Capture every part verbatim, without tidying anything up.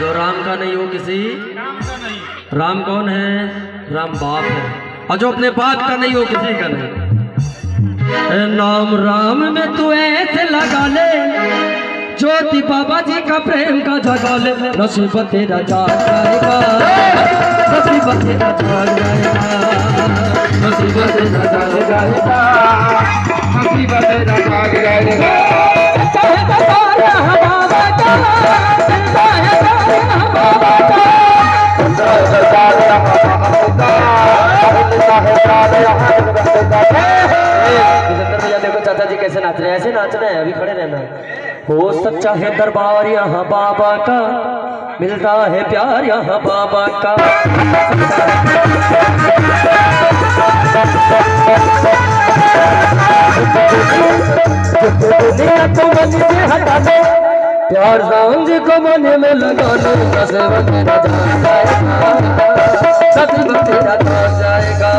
जो राम का नहीं हो किसी राम का नहीं। राम कौन है? राम बाप है। और जो अपने बाप का नहीं हो किसी का नहीं। नाम राम में तू ऐसे लगा ले ज्योति बाबा जी का प्रेम का जगा ले। नसीब तेरा जाग जाएगा, नसीब तेरा जाग जाएगा, नसीब तेरा जाग जाएगा, नसीब तेरा जाग जाएगा। देखो चाचा जी कैसे नाच रहे हैं, ऐसे नाच रहे हैं, अभी खड़े रहना। हो सच्चा है दरबार यहाँ बाबा का, मिलता है प्यार यहाँ बाबा का। हटा दो प्यार राम जी को मन में लगा लो। नसीब तेरा जाग जाएगा, नसीब तेरा जाग जाएगा।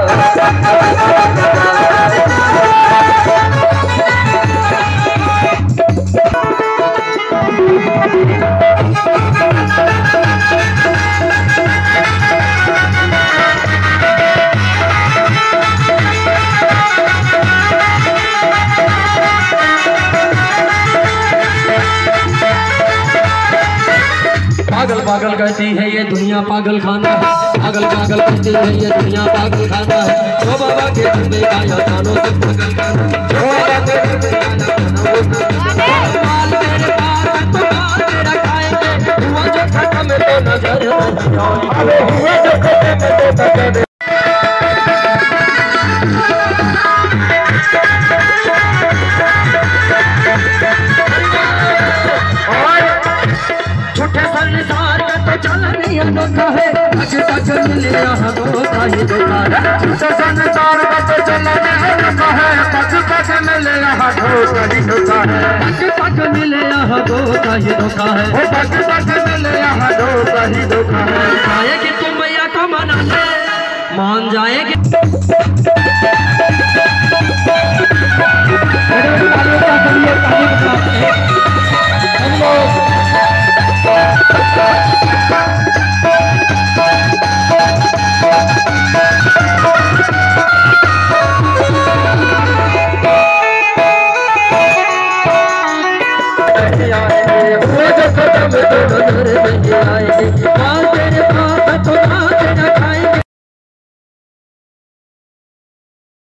पागल पागल कहती है ये दुनिया पागल खाना है, पागल पागल कहती है ये दुनिया पागल खाना है। जो बाबा के झंडे का या जानो सब पागल खाना, जो बाबा के झंडे का या जानो सब माल मेरे पास तो माल मेरा खाएंगे। हुआ जो खत्म तो नजर नहीं आए, हुआ जो खत्म तो नजर। झूठे संसार का तो चलन ही अनोखा है, अज तक मिले यहाँ धोखा ही धोखा है। झूठे संसार का तो चलन ही अनोखा है, अज तक मिले यहाँ धोखा ही धोखा है, अज तक मिले यहाँ धोखा ही धोखा है, अज तक मिले यहाँ धोखा ही धोखा है। जाएगी तुम मैया को मना ले, मान जाएगी।